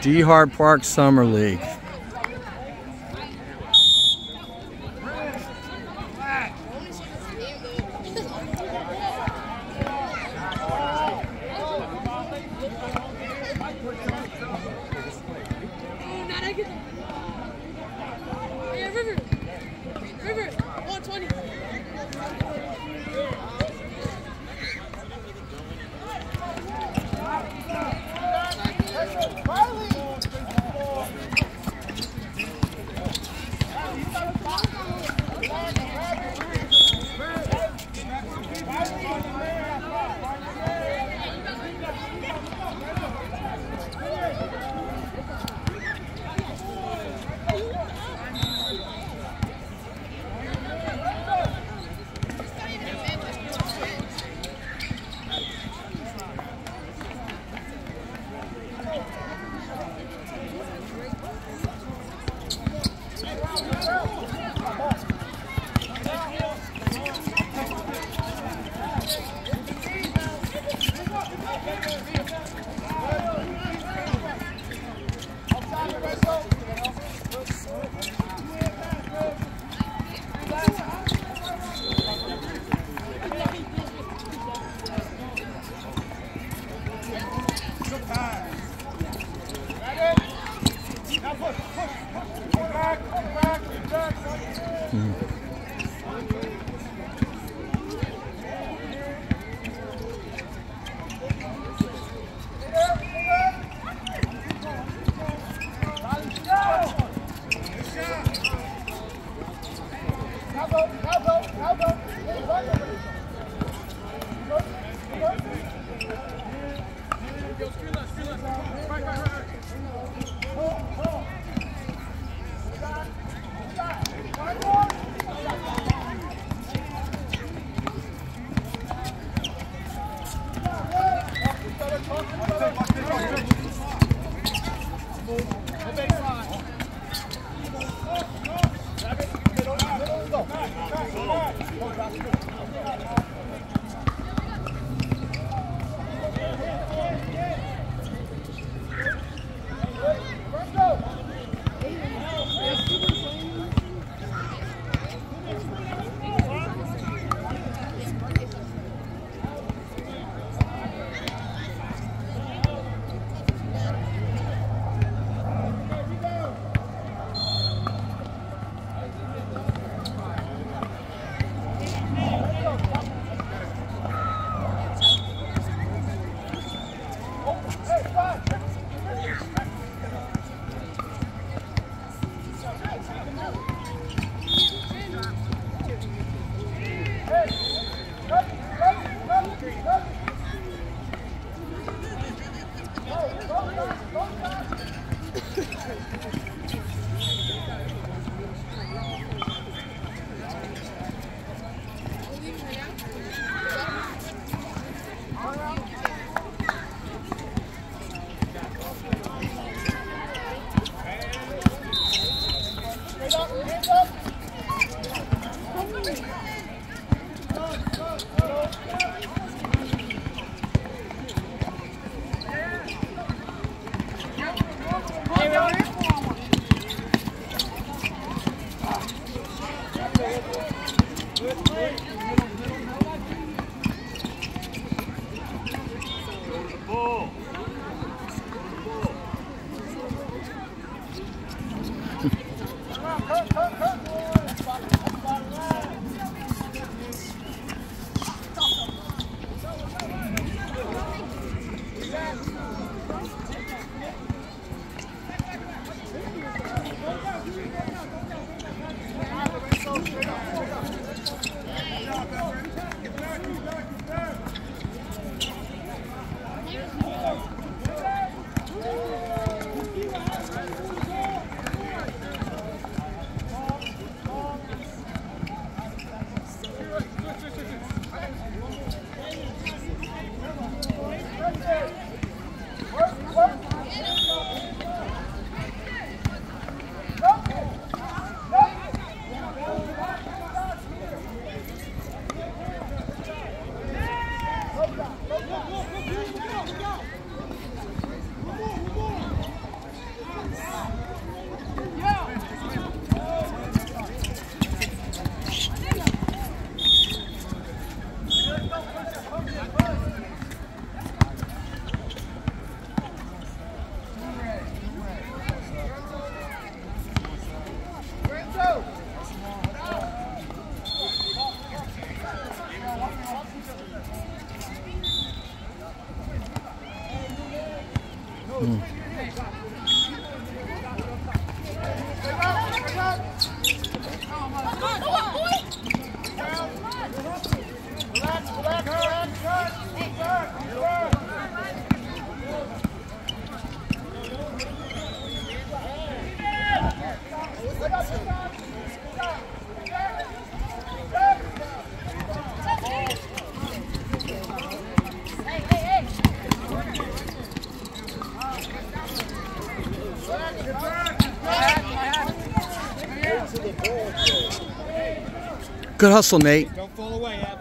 Dehart Park Summer League. River, 120. Good hustle, Nate. Don't fall away, Ab.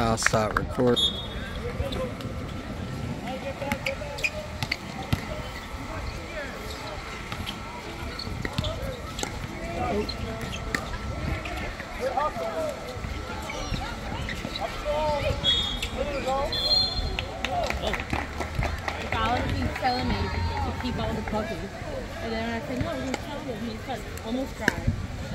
I'll stop recording. Telling me to keep all the puppies. And then I said, no, we're going to tell him. He said, almost cried.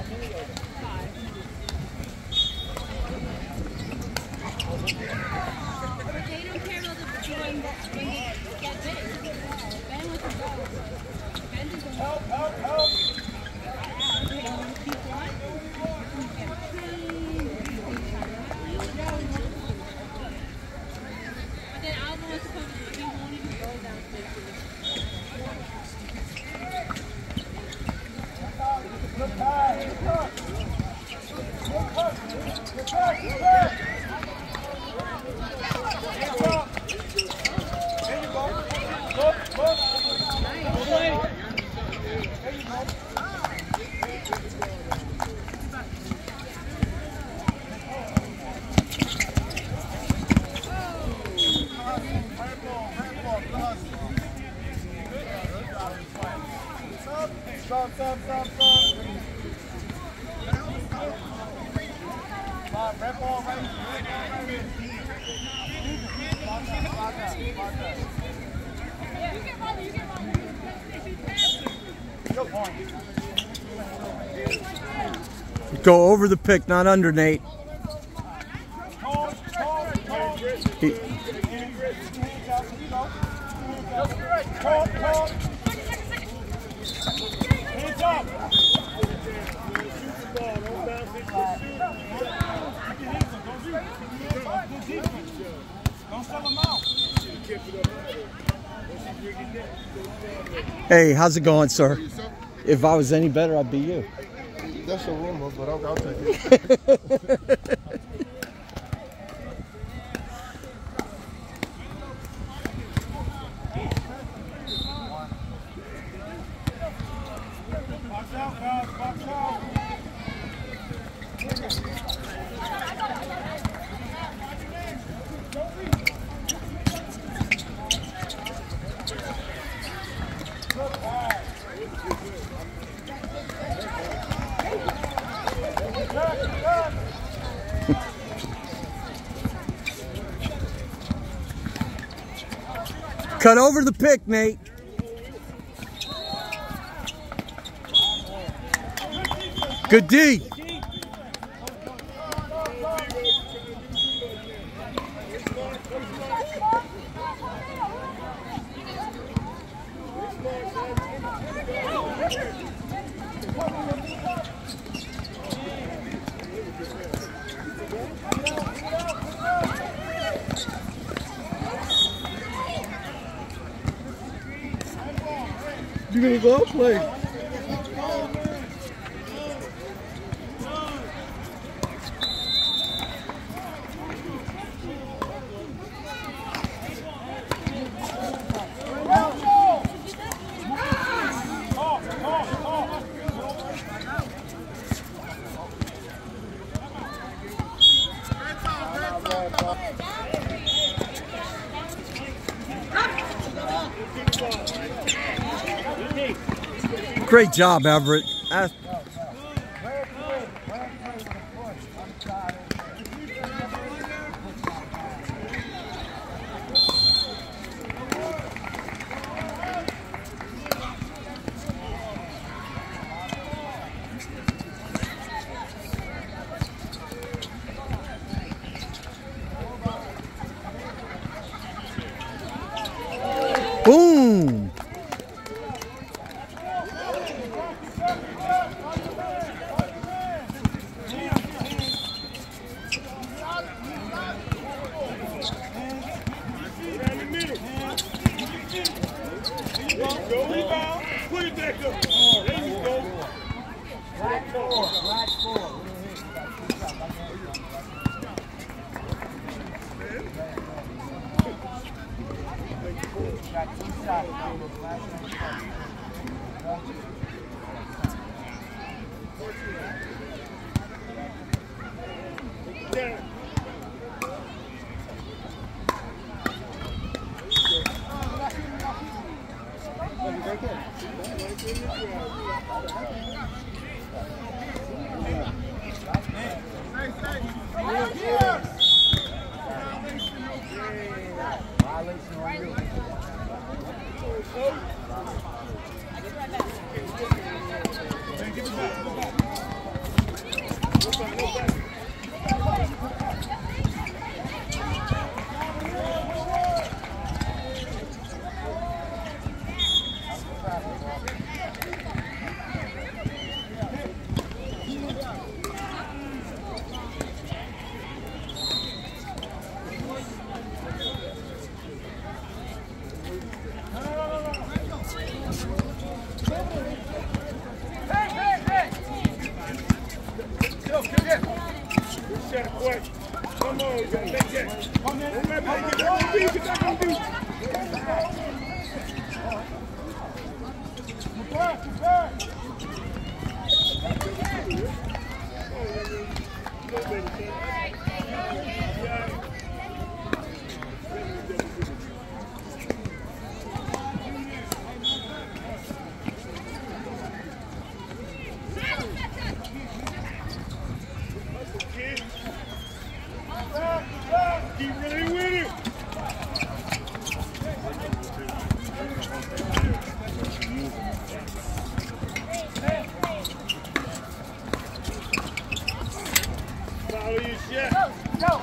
But they don't care about the when they get big. Ben with the dog. Ben is a help. They don't want to keep one. But then Alva was supposed to be wanting to go downstairs. Stop. Red ball right here. Go over the pick, not under, Nate. Hands up. Don't sell them out. Hey, how's it going, sir? If I was any better, I'd be you. That's a rumor, but I'll take it. Box out, guys. Box out. Cut over the pick, Nate. Good D. You gonna go play? Great job, Everett. Boom! Go rebound. Put it back up. There you go. Black four. Got 2 shots. Keep running with it. Follow your shot. Go.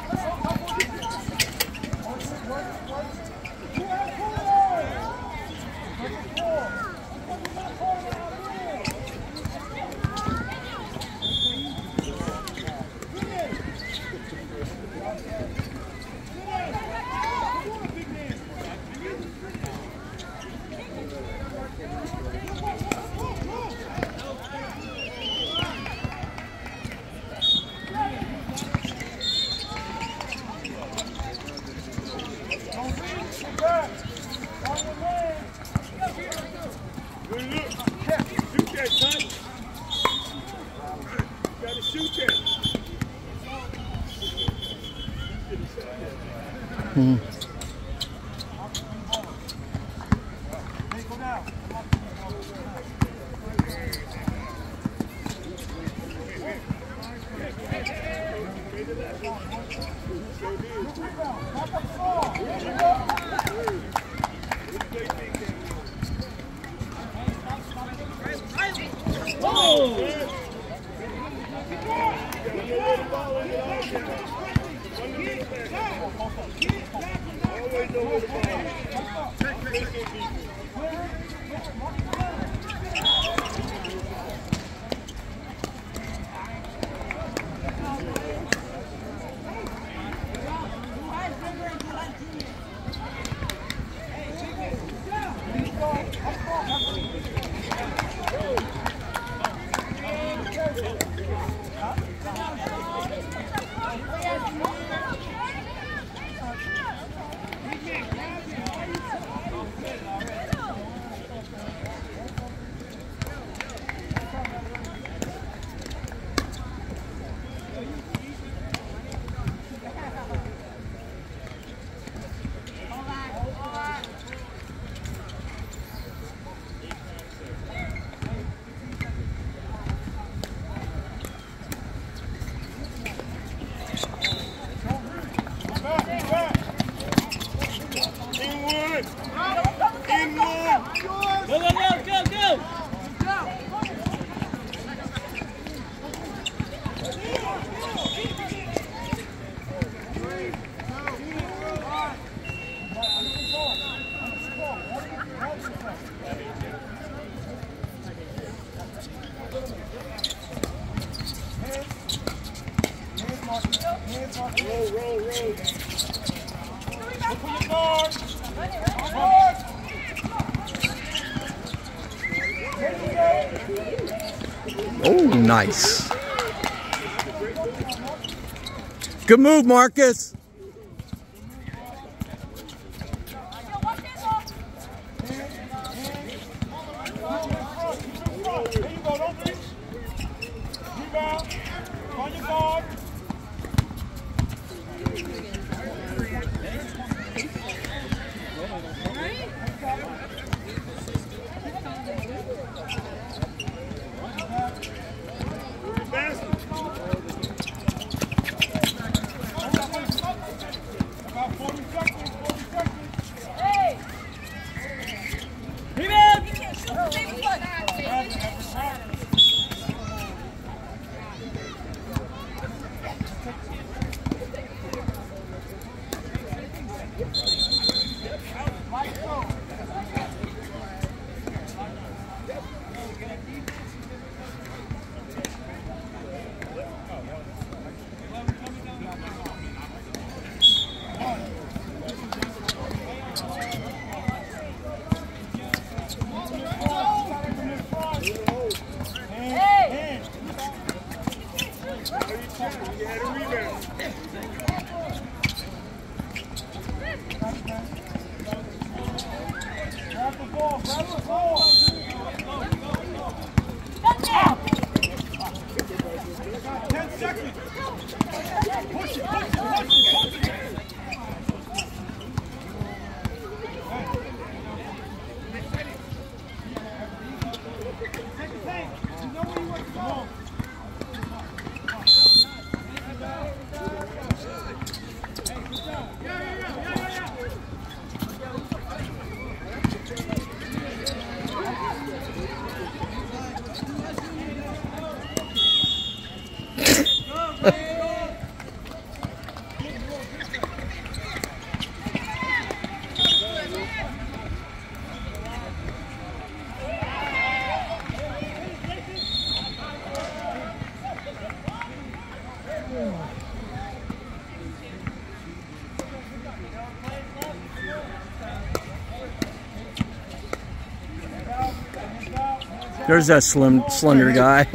Oh, nice. Good move, Marcus. Grab the ball, grab the ball. 10 seconds. Push it, push it, push it, push it. There's that slender guy.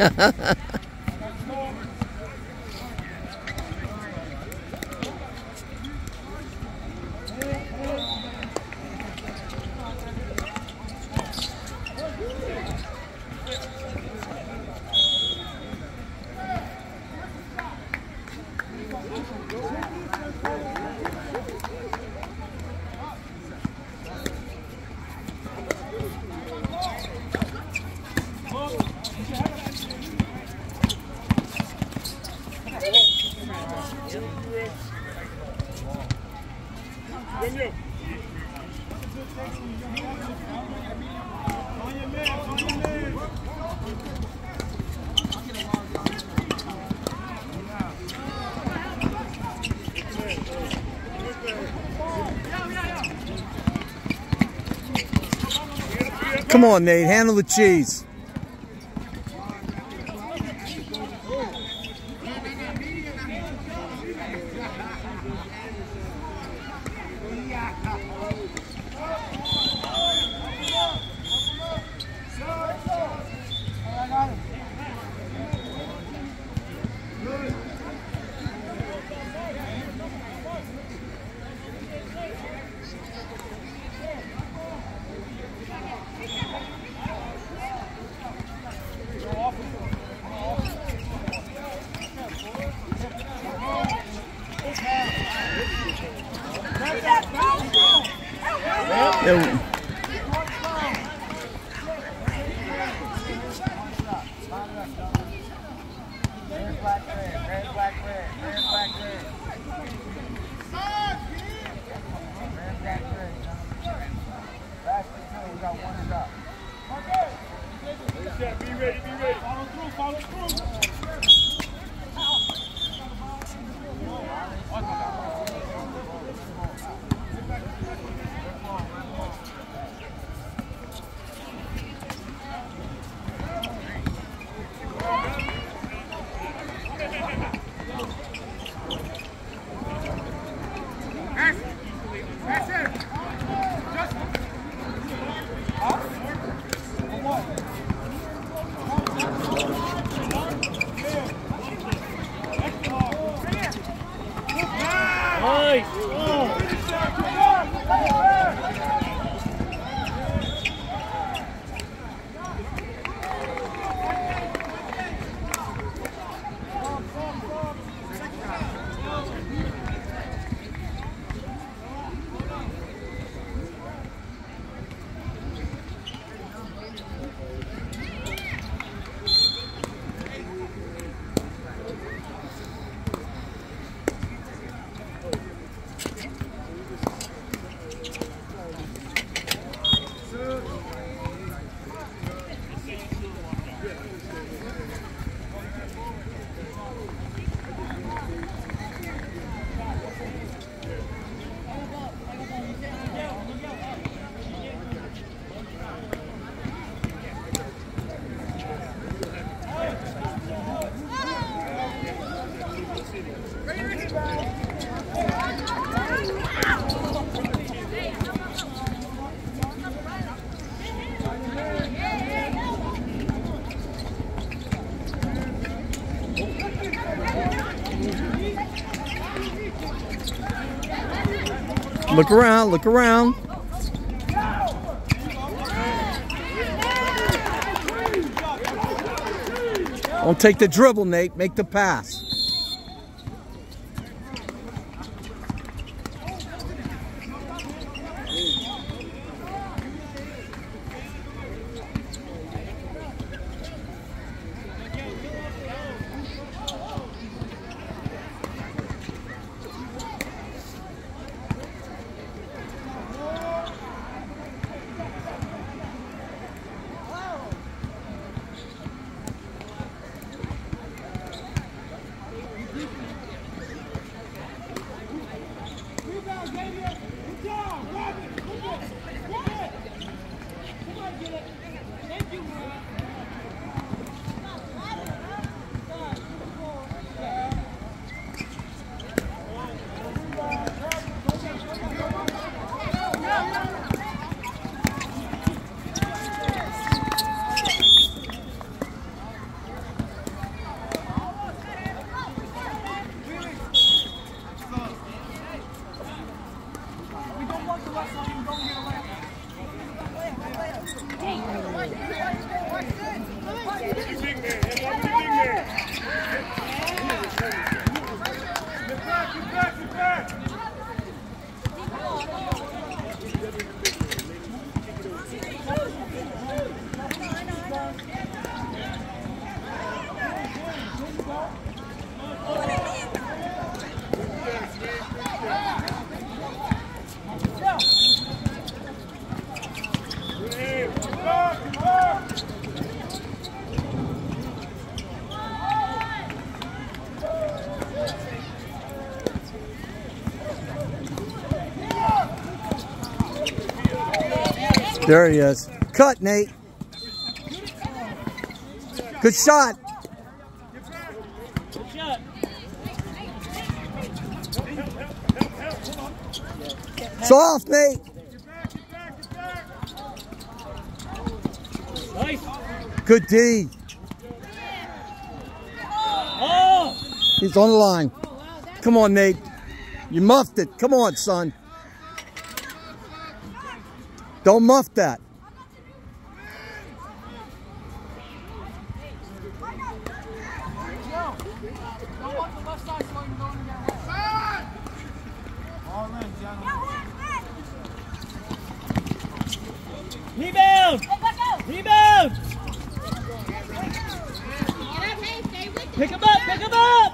Come on, Nate, handle the cheese. Be ready, be ready. Follow through, follow through. Look around, look around. Don't take the dribble, Nate. Make the pass. There he is. Cut, Nate. Good shot. Good shot. Soft, Nate. Nice. Good D. Oh! He's on the line. Come on, Nate. You muffed it. Come on, son. Don't muff that. Rebound! Rebound! Pick him up! Pick him up!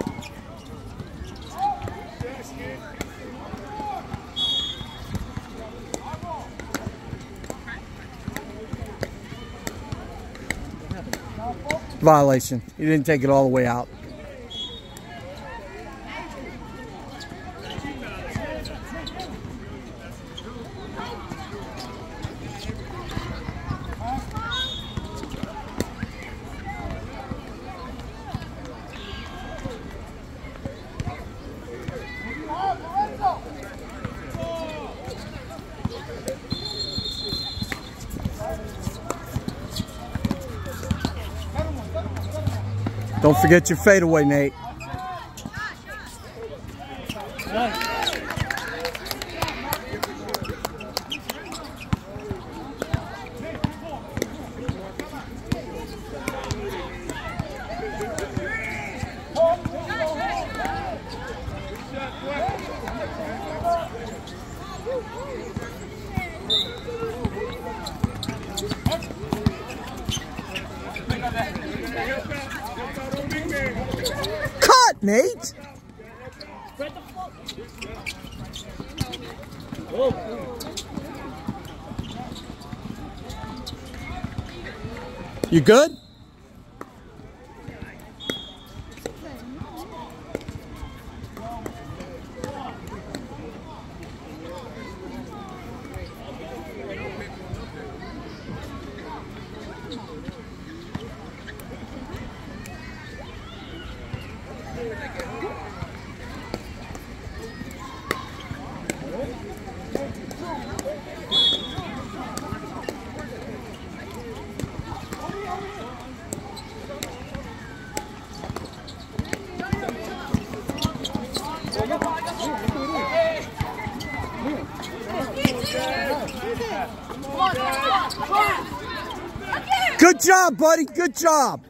Violation. He didn't take it all the way out. Don't forget your fadeaway, Nate. Cut, Nate. You good? Good job, buddy. Good job.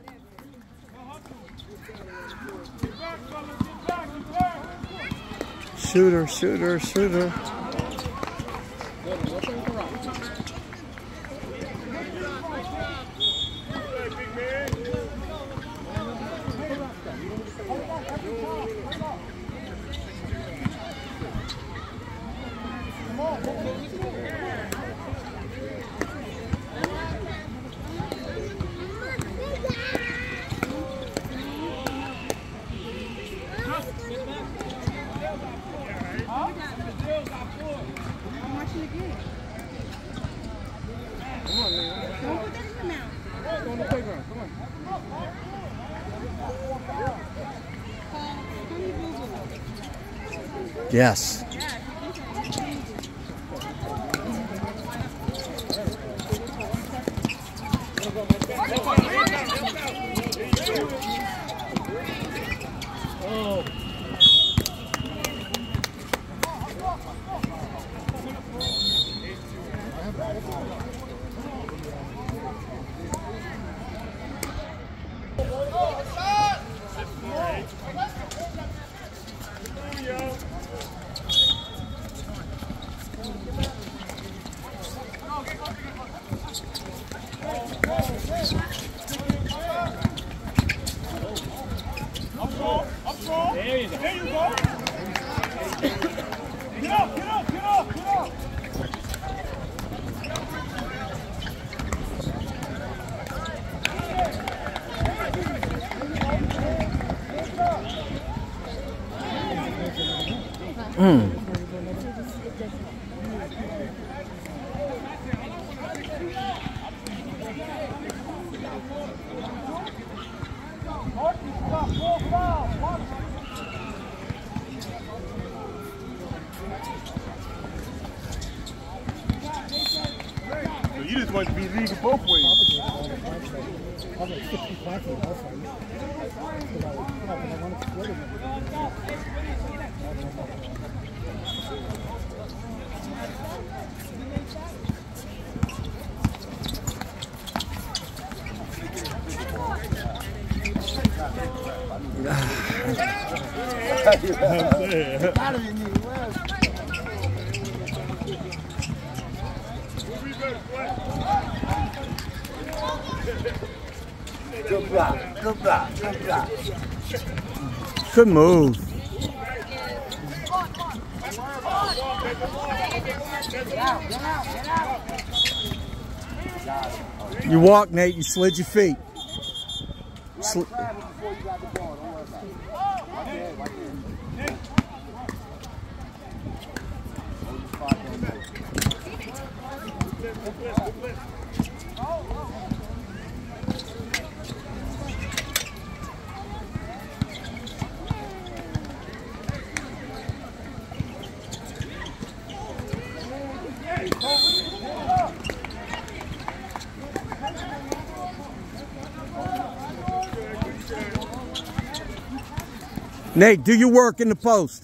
Shooter, shooter, shooter. Yes. There you go. There you go. Get up, get up, get up, get up. You just want to be legal both ways. Good block, good block, good block. Good move. You walk, Nate. You slid your feet. Nate, do your work in the post.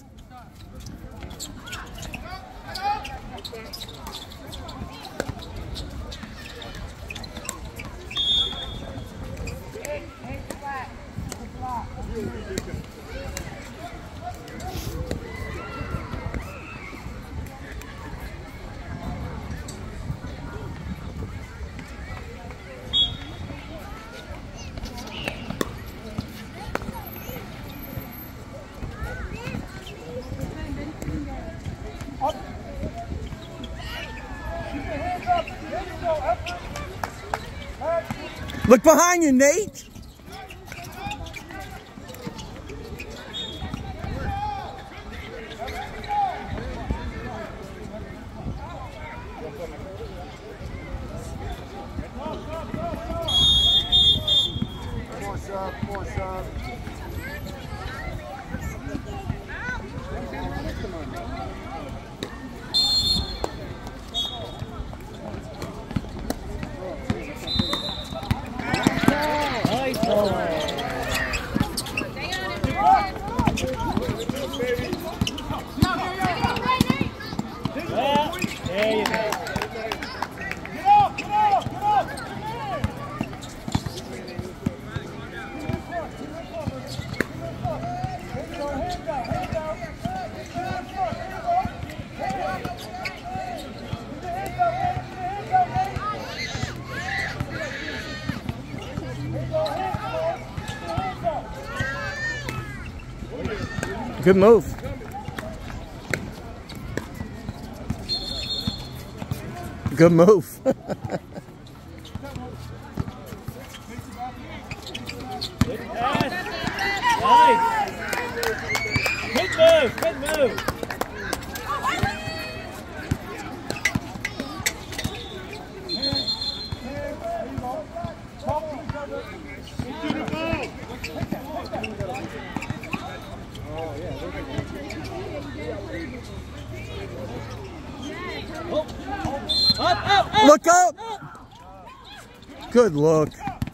Look behind you, Nate. There you go. Good move. Good move. Nice. Good move. Good move. Look up. Good look.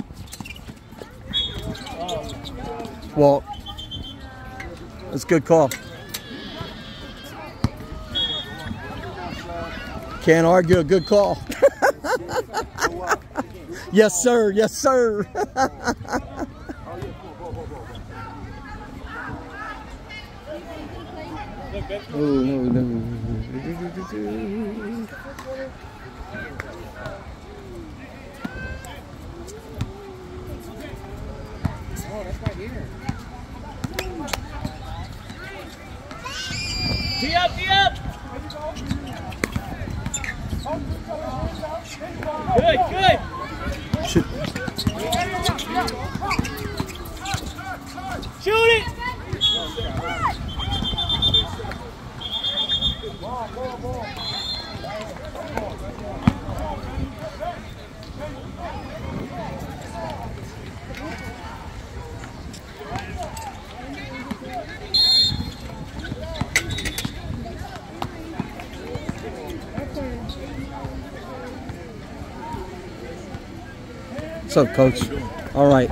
Well, that's a good call. Can't argue, a good call. Yes, sir. Yes, sir. Oh, no, no. Tee up, tee up. Good, good. Shoot. Shoot it. What's up, Coach? All right.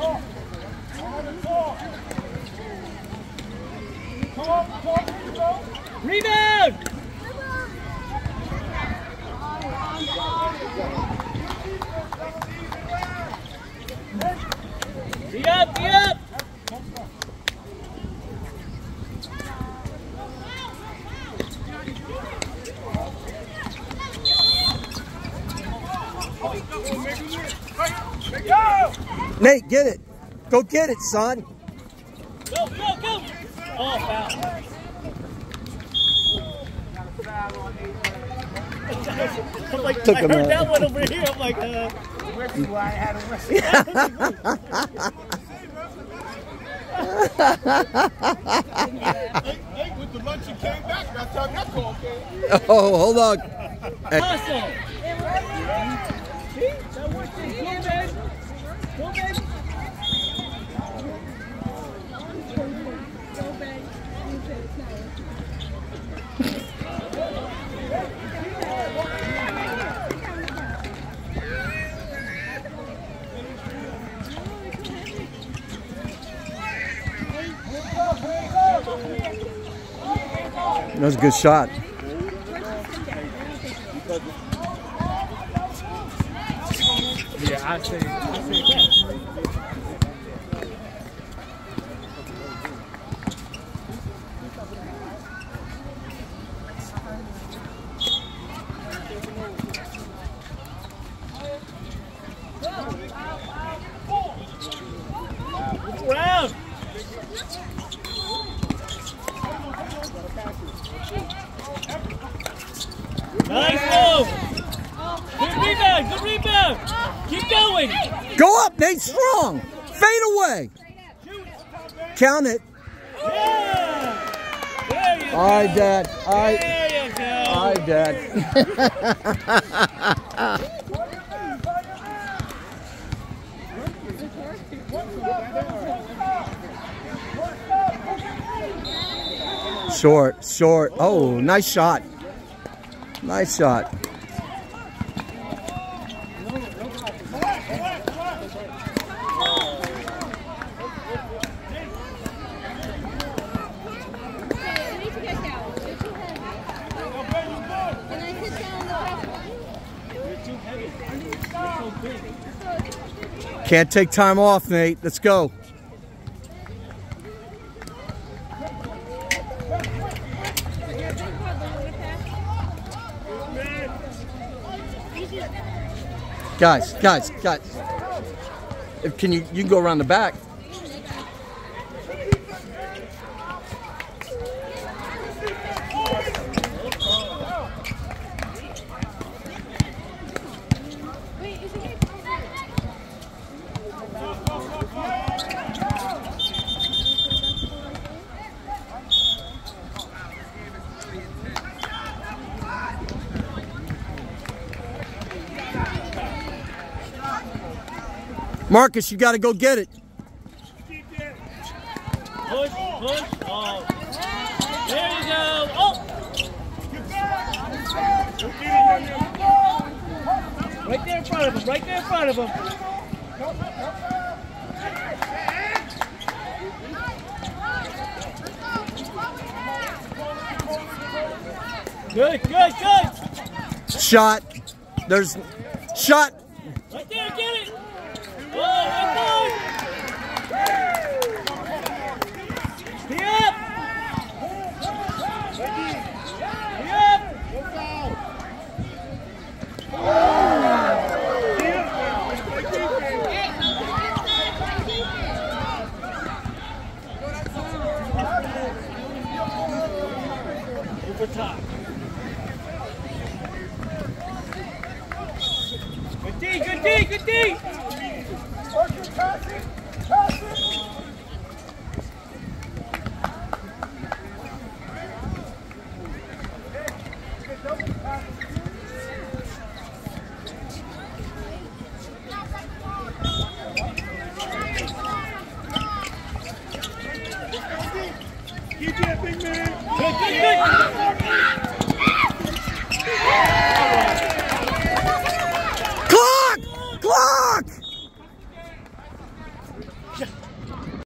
Rebound. Tee up, tee up. Nate, get it. Go get it, son. Go, go, go. Oh, foul. I'm like, Took I him heard out. that one over here. I'm like, Nate went to lunch and came back. That's how that call came. Oh, hold on. awesome. See? That works. Go, baby. Go, baby. That was a good shot. Yeah, I say. Round. Nice move. Good rebound. Good rebound. Keep going. Go up, Nate, strong. Fade away. Count it. Yeah. There you go. All right, Dad. All right. There you go. All right, Dad. Short, short. Oh, nice shot. Nice shot. Can't take time off, Nate. Let's go. Guys. Can you can go around the back. Marcus, you got to go get it. Push, push. Oh. There you go. Oh. Right there in front of him. Right there in front of him. Good, good, good. Shot. There's shot. Right there, get it. Oh, right there. Be up. Be up. Over top. Good D, good D, good D. Keep that big man. Good, good, good. Clock! Clock!